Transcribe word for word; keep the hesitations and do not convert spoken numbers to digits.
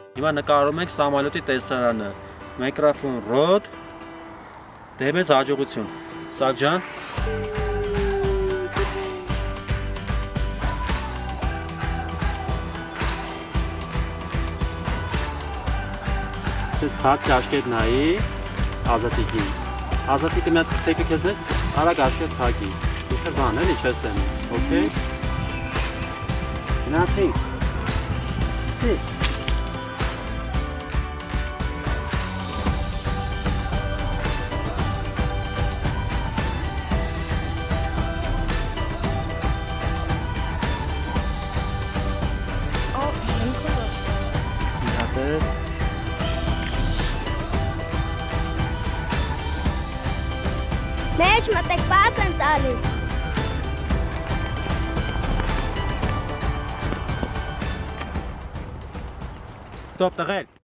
Հիմա նկարում ենք սամալյոտի տեսարանը, միկրոֆոն ռոդ, դեպի հաջողություն, Սակ ջան։ Ես հաց աշկետ նայի, ազատիկի, ազատիկը միատ տեկը կեզնեց, արագ աշկետ հակի, իշխը բան էլի չես դեմի, okay? Nothing. See. Oh, Nicholas. Got it. Match matek pasan tali. Stop the red.